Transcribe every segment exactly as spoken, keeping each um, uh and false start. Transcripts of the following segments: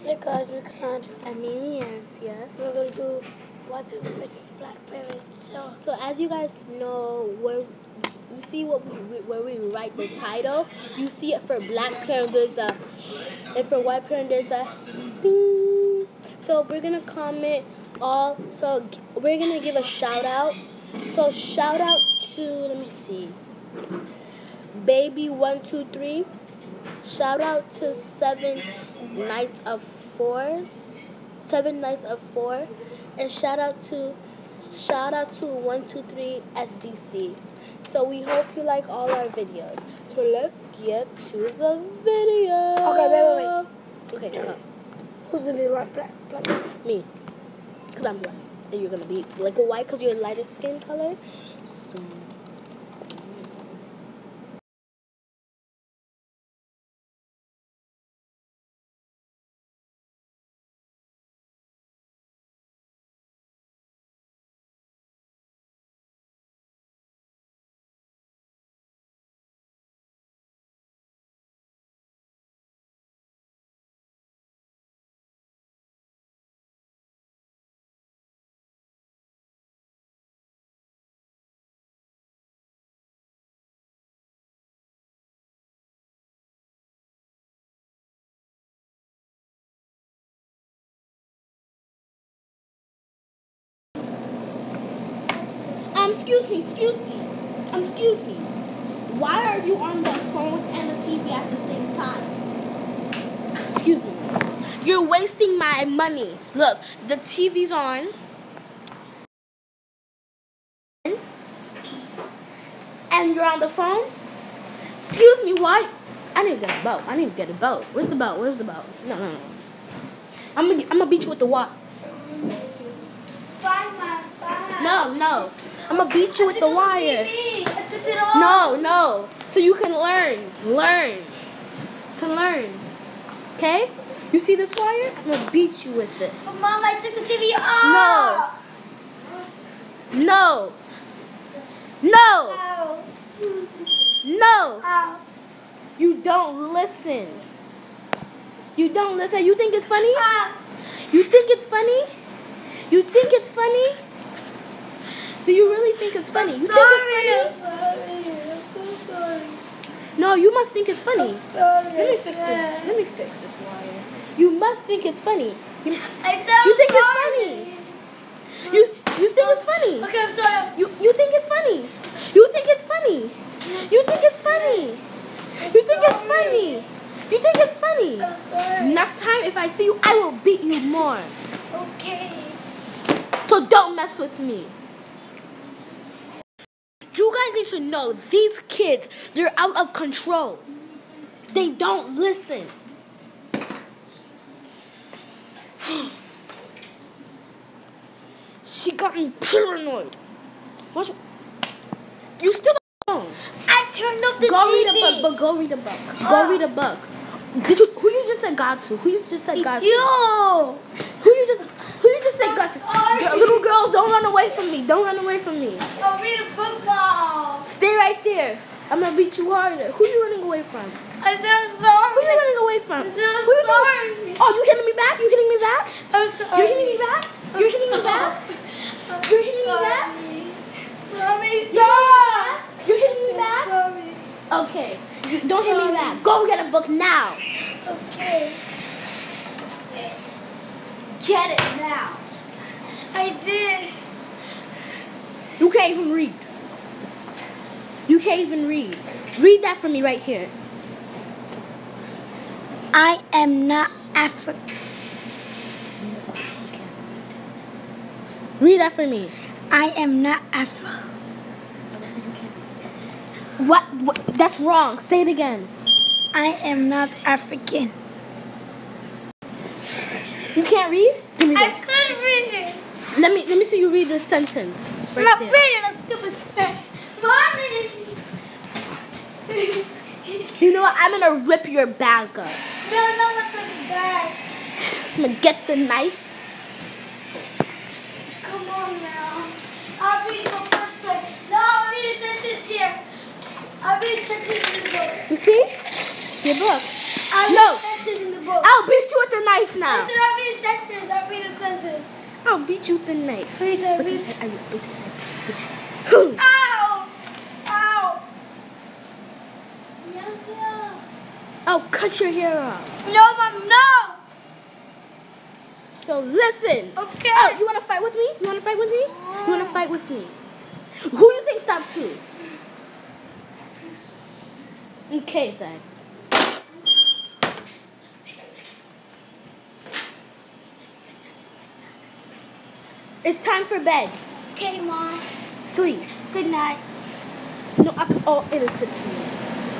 Hey guys, we're Cassandra. And Mimi Ancia. We're going to do white paper versus black paper. So, So as you guys know, where you see what we, where we write the title, you see it for black parent there's a, and for white parent there's a ding. So we're gonna comment all. So we're gonna give a shout out. So shout out to, let me see, Baby One Two Three. Shout out to Seven Nights of Four, Seven Nights of Four, and shout out to shout out to One Two Three S B C. So we hope you like all our videos. So let's get to the video. Okay, wait, wait, wait. Okay, go. Who's gonna be the white black black? Me, cause I'm black, and you're gonna be like a white, cause you're a lighter skin color. So. Um, excuse me, excuse me, um, excuse me. Why are you on the phone and the T V at the same time? Excuse me. You're wasting my money. Look, the T V's on. And you're on the phone? Excuse me, why? I need to get a boat. I need to get a boat. Where's the boat? Where's the boat? No, no, no. I'm gonna, I'm gonna beat you with the what? Find my phone. No, no. I'm gonna beat you with the wire. I took it off. No, no. So you can learn. Learn. To learn. Okay? You see this wire? I'm gonna beat you with it. But Mom, I took the T V off. No. No. No. Ow. No. Ow. You don't listen. You don't listen. You think it's funny? Ah. You think it's funny? You think it's funny? Do you really think it's funny? I'm You sorry. think it's funny? I'm sorry. I'm so sorry. No, you must think it's funny. I'm sorry. Let me fix this. Let me fix this wire. You must think it's funny. You, I said you think sorry. it's funny. You you think it's funny. Okay, I'm sorry. You you think it's funny. You think it's funny. You think it's funny. I'm You think it's sorry. funny. You think it's funny. I'm sorry. Next time if I see you, I will beat you more. Okay. So don't mess with me. You guys need to know these kids, they're out of control. They don't listen. She got me paranoid. What's, you still don't. I turned off the Go T V. read a book, but go read a book. Go Oh. read a book. Did you? Who you just said God to? Who you just said God to? You. Who you just? Who you just said God to? sorry. Girl, little girl, don't run away from me. Don't run away from me. I'll read a book, Mom. Stay right there. I'm gonna beat you harder. Who you running away from? I said I'm sorry. Who you running away from? I said I'm Who you sorry. doing? Oh, you hitting me back? You hitting me back? I'm sorry. You're hitting me back? You're hitting me back? I'm You're hitting me back? Mommy, No! You're hitting me I'm back? sorry. Okay. Don't hit me Sorry. back. Go get a book now. Okay. Get it now. I did. You can't even read. You can't even read. Read that for me right here. I am not African. Read that for me. I am not Afro. What, what? That's wrong. Say it again. I am not African. You can't read? Give me I this. could read. Let me let me see you read the sentence. I'm Right not there. reading a stupid sentence. Mommy. You know what? I'm gonna rip your bag up. No, no, I'm not bad. I'm gonna get the knife. Come on now. I'll read your first book. No, I'll read a sentence here. I'll read a sentence in the book. You see? Your book. I'll read No. a sentence in the book. I'll beat you with the knife now. Listen, I'll read a sentence. I'll read a sentence. I'll beat you with the knife. Please, I'll read a What's sentence. Ow! Ow! Ow! I'll cut your hair off. No, Mom, no! So listen. Okay. Oh, you wanna fight with me? You wanna fight with me? You wanna fight with me? Who you think stop to? Okay then. It's time for bed. Okay, Mom. Sleep. Good night. No, I, oh, innocent to me.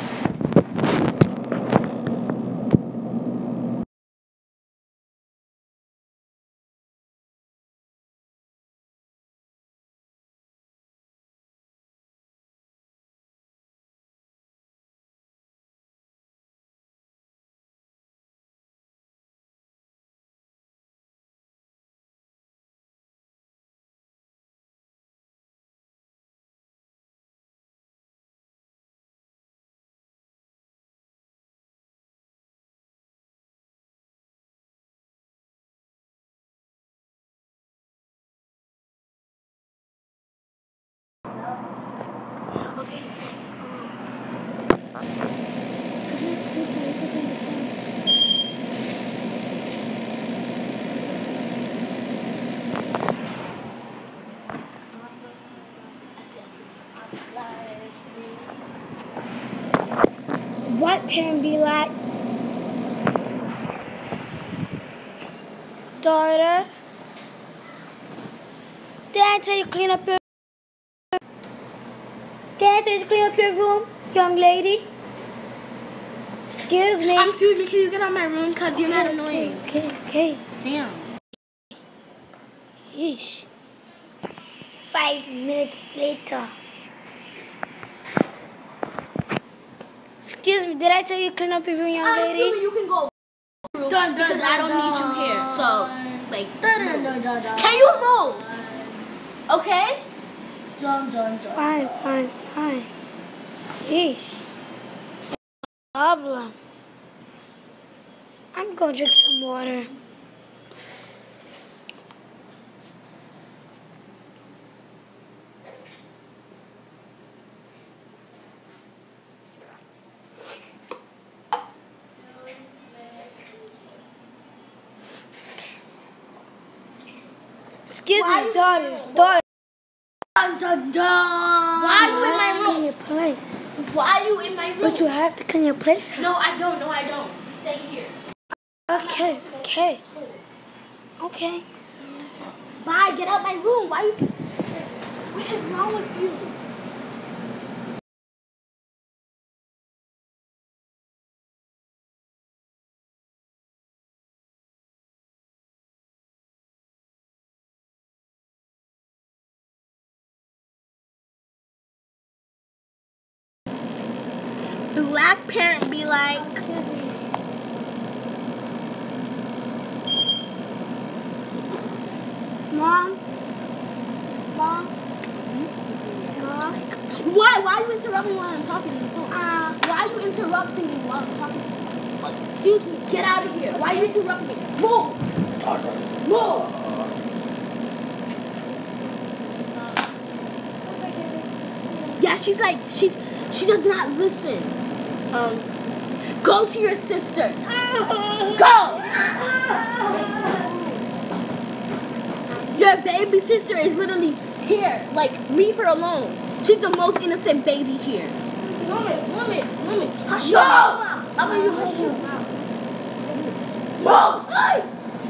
What parent be like? Daughter, did I tell you to clean up your Did I tell you to clean up your room, young lady? Excuse me. Um, excuse me, can you get out of my room? Because you're not annoying. Okay, okay. Damn. Yeesh. Five minutes later. Excuse me, did I tell you to clean up your room, young Um, lady? excuse me, you can go. Done, because I don't need you here. So, like, can you move? Okay? Dun, dun, dun. Fine, fine, fine. Yeesh. Problem. I'm gonna drink some water. Excuse Why me, you- daughters, daughters. Dun, dun, dun. Why are you in my Clean room? your place. Why are you in my room? But you have to clean your place. No, I don't. No, I don't. Stay here. Okay, okay. Okay. Bye. Get out my room. Why you? What is wrong with you? Black parent be like. Excuse me. Mom? Mom? Mom? Why? Why are you interrupting me while I'm talking on the phone? Uh, Why are you interrupting me while I'm talking? Like, excuse me. Get out of here. Why are you interrupting me? Move. Move. Yeah, she's like she's she does not listen. Um, go to your sister. Go. Your baby sister is literally here. Like, leave her alone. She's the most innocent baby here. Woman, woman, woman. Hush your mouth. How about you hush your mouth? Move. Hey.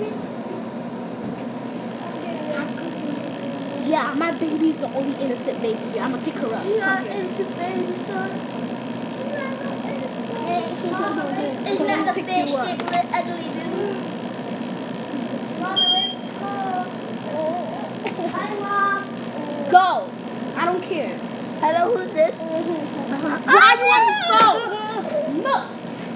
Yeah, my baby's the only innocent baby here. I'm gonna pick her up. She's not Come here. innocent baby, son. She's not no innocent baby. It's Come not on, a pick fish you up. stick with ugly dude. Mom, I'm ready for school. Hi, Mom. Go. I don't care. Hello, who's this? Why are you on the phone? No.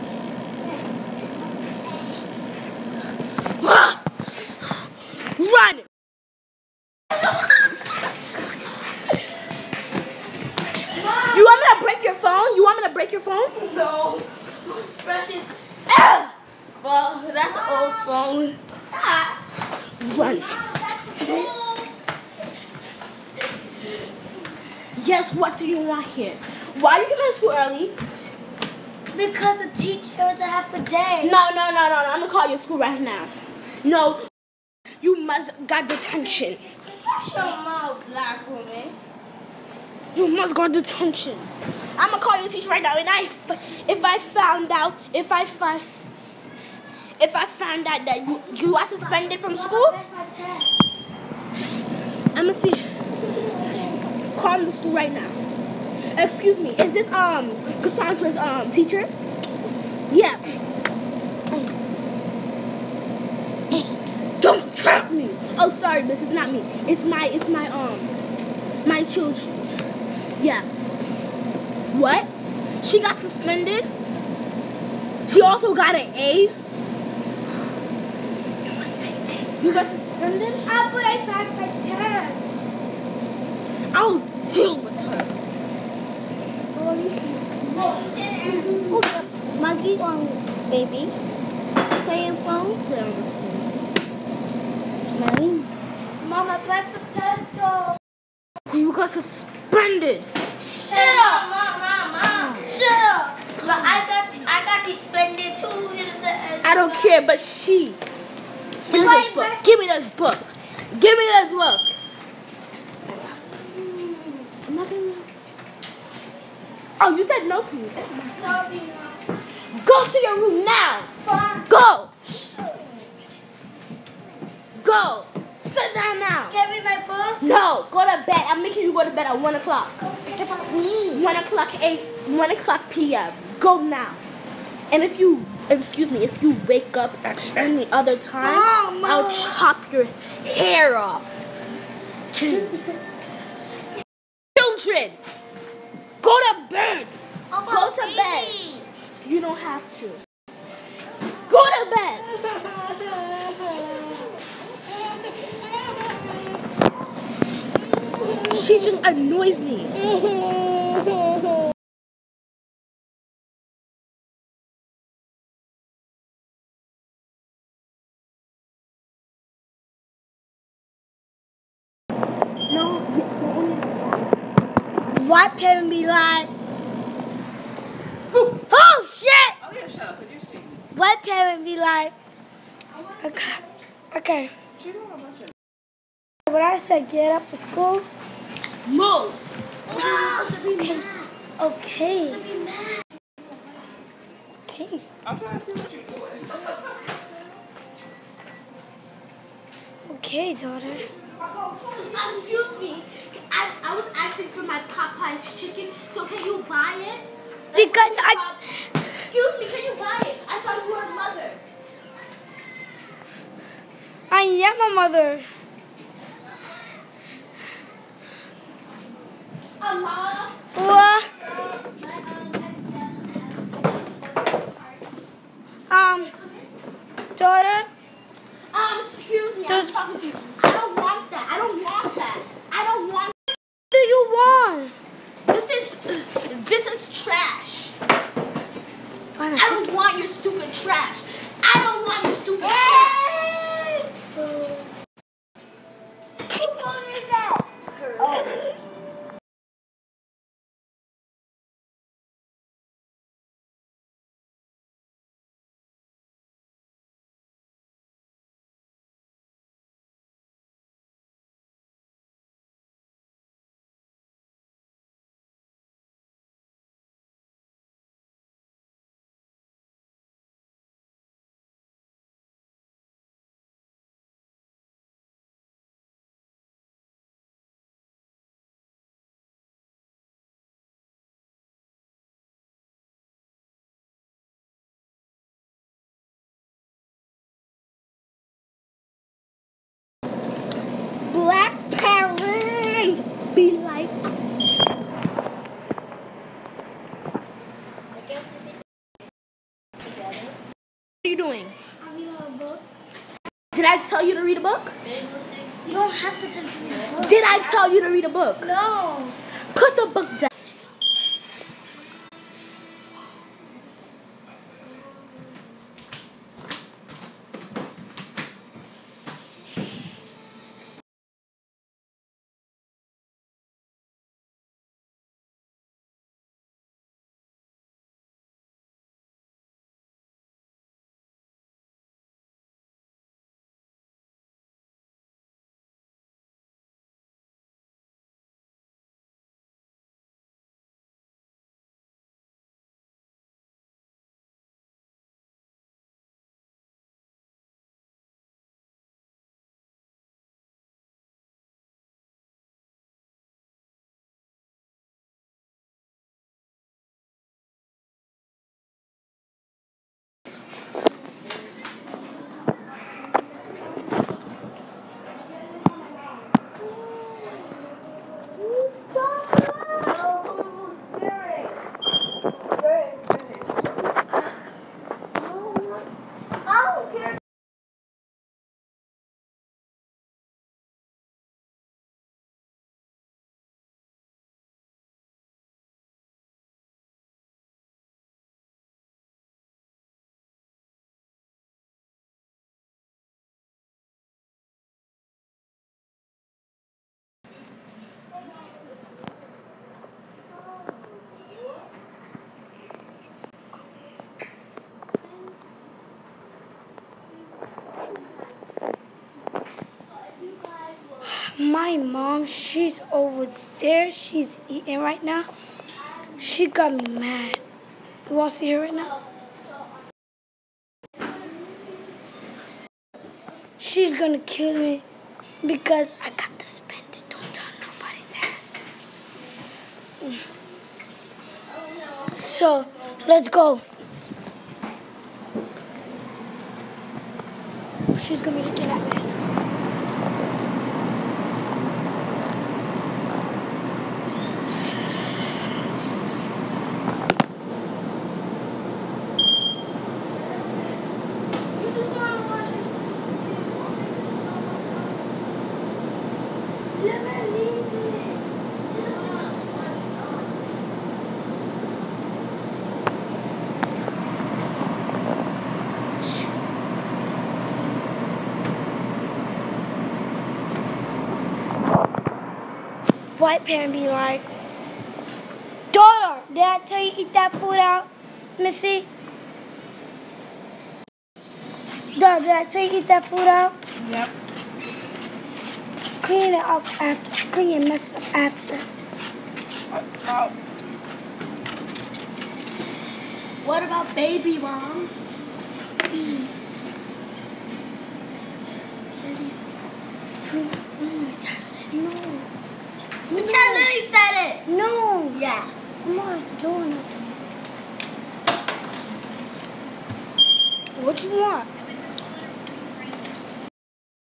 Run. You want me to break your phone? You want me to break your phone? No. Precious. Ah! Well, that's an old phone. Ah. Run. Yes, what do you want here? Why are you coming to school early? Because the teacher was a half a day. No, no, no, no, no. I'm gonna call your school right now. No, you must got detention. Shut your mouth, black woman. You must go to detention. I'm gonna call your teacher right now, and I, if I found out, if I find, if I found out that you you are suspended from school, Where's my test? I'm gonna see. Call the school right now. Excuse me, is this um Cassandra's um teacher? Yeah. Don't tap me. Oh, sorry, miss. It's not me. It's my it's my um my children. Yeah. What? She got suspended? She also got an A? You got suspended? Ah, but I passed my test. I'll deal with her. Maggie, um, baby, playing phone. Play on the phone. Mommy. Mom, I passed the test, though. You got suspended. Shut up. Mom, mom, mom. Shut up. But I got, I got suspended too. I don't care, but she. Give me Why this book. best- Give me this book. Give me this book. I'm not gonna. Oh, you said no to me. Sorry, Mom. Go to your room now. Fine. Go. Go. Sit down now. Can I read my book? No, go to bed. I'm making you go to bed at one o'clock. One o'clock a one o'clock p m. Go now. And if you excuse me, if you wake up at any other time, Mom, I'll Mom. chop your hair off. Children, go to bed. Go to bed. You don't have to. Go to bed. She just annoys me. No, What parent be like? Oh, shit! Oh yeah, shut up. Did you see? What parent be like? Okay. Okay. She don't know about you. When I said get up for school, move. okay. Okay. Okay. I'm trying to see what you're doing. Okay, daughter. Excuse me. I, I was asking for my Popeye's chicken, so can you buy it? Because I. Excuse me, can you buy it? I thought you were a mother. I am a mother. A mom? What? Um, daughter? Um, excuse me, I'm Does- talking to you. I don't want that. I don't want that. I don't want. What do you want? This is this is trash. Fine, I don't want your stupid trash. I don't want your stupid trash. Black parents be like. What are you doing? I'm reading a book. Did I tell you to read a book? You don't have to teach me a book. Did I tell you to read a book? No. Put the book down. My mom, she's over there. She's eating right now. She got me mad. You want to see her right now? She's gonna kill me because I got to spend it. Don't tell nobody that. So, let's go. She's gonna be looking at this. White parent be like, daughter, did I tell you to eat that food out, Missy? Daughter, did I tell you to eat that food out? Yep. Clean it up after. Clean your mess up after. Oh. What about baby, Mom? Mm. No. Pretend Lily said it. No. Yeah. I'm not doing nothing. What you want?